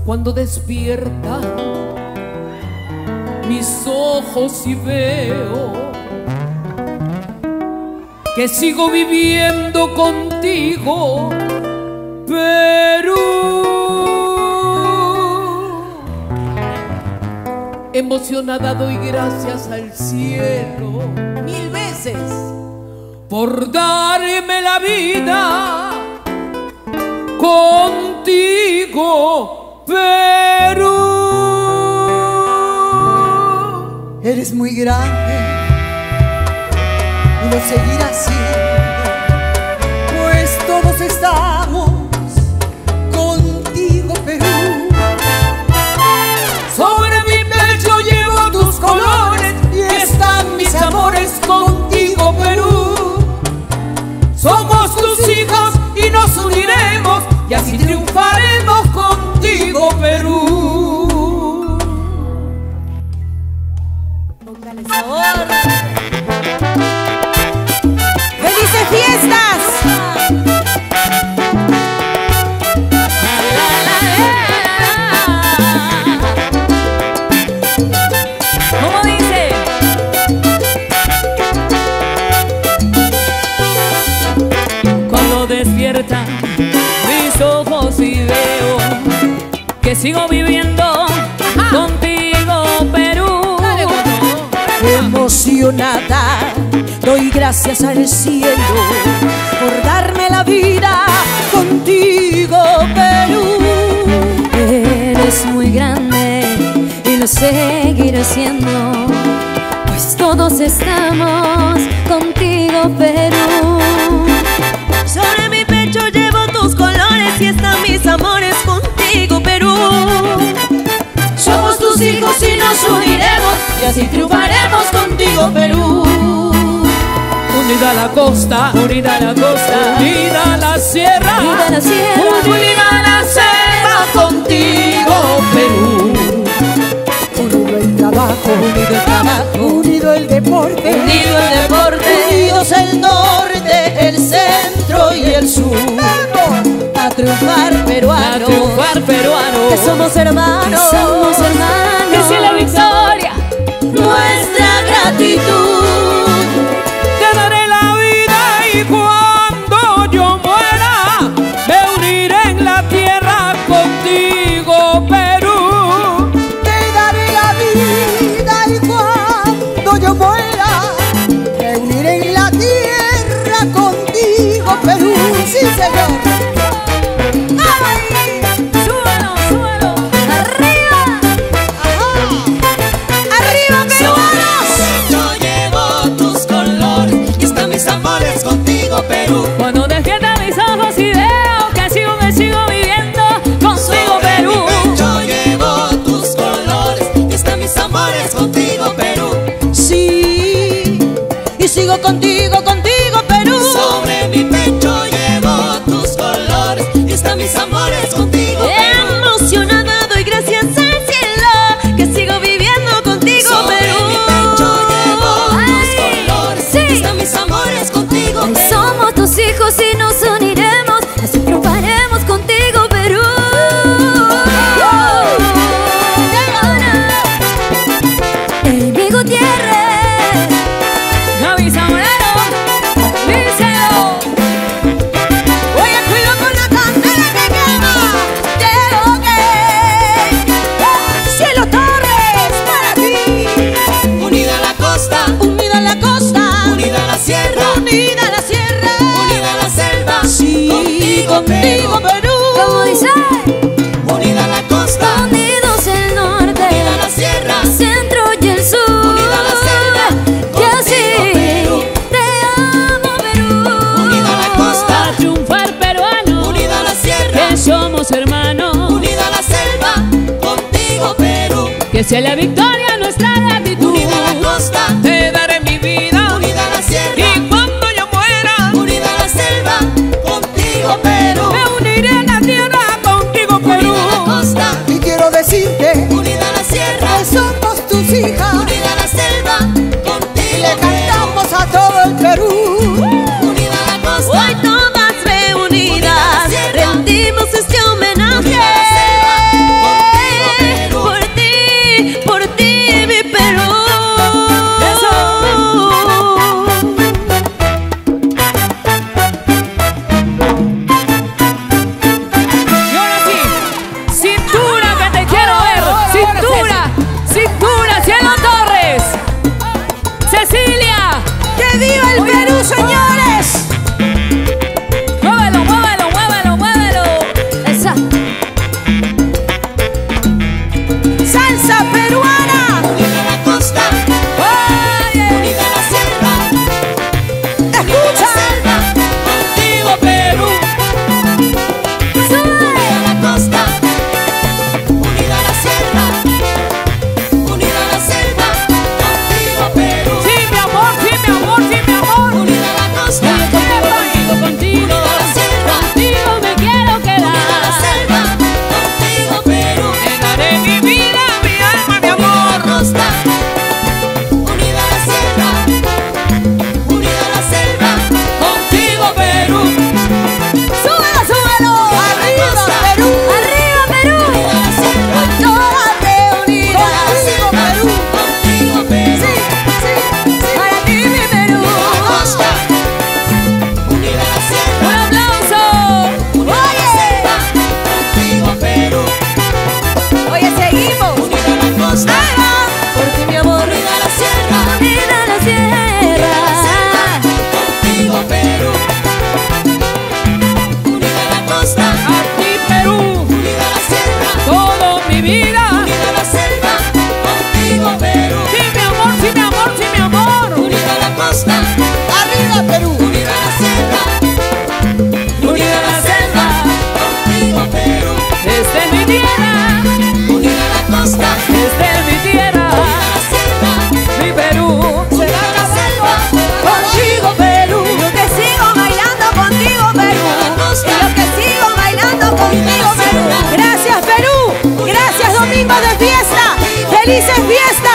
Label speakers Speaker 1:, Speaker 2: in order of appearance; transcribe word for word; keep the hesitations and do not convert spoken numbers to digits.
Speaker 1: Cuando despierta mis ojos y veo que sigo viviendo contigo, Perú. Emocionada doy gracias al cielo mil veces por darme la vida contigo, Perú.
Speaker 2: Eres muy grande y lo seguirás siendo, pues todos estamos contigo, Perú.
Speaker 1: Sobre mi pecho llevo tus colores y están mis amores contigo, Perú. Somos tus hijos y nos uniremos y así triunfaremos contigo, Perú.
Speaker 3: Póngale sabor. ¡Felices fiestas! ¿Cómo dice?
Speaker 4: Cuando despierta mis ojos y veo que sigo viviendo contigo, Perú.
Speaker 2: Emocionada doy gracias al cielo por darme la vida contigo, Perú.
Speaker 3: Eres muy grande y lo seguiré siendo, pues todos estamos contigo, Perú.
Speaker 5: Sobre mi pecho llevo tus colores y están mis amores contigo, Perú.
Speaker 3: Somos tus hijos y nos uniremos y así triunfaremos contigo, Perú.
Speaker 1: Unida la costa,
Speaker 4: Unida la costa,
Speaker 1: unida la sierra,
Speaker 3: Unida la sierra,
Speaker 1: unida la selva contigo, Perú.
Speaker 2: Unido el trabajo,
Speaker 3: unido el trabajo,
Speaker 2: unido el deporte,
Speaker 3: unido el deporte,
Speaker 2: unidos el norte, el centro y el sur.
Speaker 3: a triunfar
Speaker 4: a
Speaker 3: peruano,
Speaker 4: triunfar peruano.
Speaker 3: que somos hermanos, que somos hermanos,
Speaker 4: Que sea la victoria
Speaker 3: nuestra gratitud.
Speaker 1: Te daré la vida y cuando yo muera me uniré en la tierra contigo, Perú.
Speaker 2: Te daré la vida y cuando yo muera me uniré en la tierra contigo, Perú. Sí, señor.
Speaker 3: Súbalo, súbalo, arriba, arriba peruanos.
Speaker 5: Yo llevo tus colores y están mis amores contigo, Perú.
Speaker 4: Cuando despierta mis ojos y veo que sigo, me sigo viviendo contigo, Perú.
Speaker 5: Yo llevo tus colores y están mis amores contigo, Perú.
Speaker 2: Sí, y sigo contigo, contigo, Perú.
Speaker 5: Sobre mi pecho llevo tus colores y están mis amores contigo, Perú.
Speaker 3: Emocionada doy gracias al cielo que sigo viviendo contigo,
Speaker 5: Sobre
Speaker 3: Perú.
Speaker 5: mi pecho llevo tus
Speaker 3: Ay,
Speaker 5: colores
Speaker 3: sí.
Speaker 5: y están mis amores contigo, Perú.
Speaker 3: Somos tus hijos y nos uniremos, así triunfaremos contigo, Perú. Amy Gutiérrez,
Speaker 4: Gaby Zamorano, díselo.
Speaker 3: oye, cuido con la candela que quema. Quiero que Cielo Torres para ti.
Speaker 5: Unida la costa,
Speaker 3: Unida la costa,
Speaker 5: unida la sierra,
Speaker 3: unida la sierra,
Speaker 5: unida la selva,
Speaker 2: Sí,
Speaker 5: contigo,
Speaker 2: contigo,
Speaker 5: Perú.
Speaker 2: Perú.
Speaker 3: como dice,
Speaker 5: Unida la costa,
Speaker 3: unidos el norte,
Speaker 5: unida la sierra,
Speaker 3: centro y el sur.
Speaker 5: unida la selva,
Speaker 3: Y así
Speaker 5: contigo, Perú.
Speaker 3: te amo, Perú.
Speaker 5: Unida la costa,
Speaker 4: A triunfar peruano,
Speaker 5: unida la sierra,
Speaker 4: que somos hermanos.
Speaker 5: unida la selva, contigo, Perú.
Speaker 4: Que sea la victoria nuestra gratitud.
Speaker 5: Unida la costa,
Speaker 1: Te daré mi vida
Speaker 5: unida la sierra,
Speaker 1: y cuando yo muera
Speaker 5: unida la selva, contigo, Perú.
Speaker 1: me uniré en la tierra contigo, Perú.
Speaker 5: Unida la costa,
Speaker 2: Y quiero decirte
Speaker 5: unida la sierra,
Speaker 2: que somos tus hijas
Speaker 5: unida la selva,
Speaker 2: y
Speaker 5: contigo,
Speaker 2: le
Speaker 5: Perú.
Speaker 2: cantamos a todo el Perú.
Speaker 5: Unida la costa,
Speaker 3: Hoy todas reunidas rendimos este homenaje.
Speaker 5: unida la selva,
Speaker 4: tierra,
Speaker 3: unida a la costa,
Speaker 4: desde mi tierra, mi Perú será la selva.
Speaker 3: contigo Perú.
Speaker 5: Yo que sigo bailando contigo, Perú. Y yo que sigo bailando contigo, Perú. Gracias, Perú. Gracias, domingo de fiesta. Felices fiestas.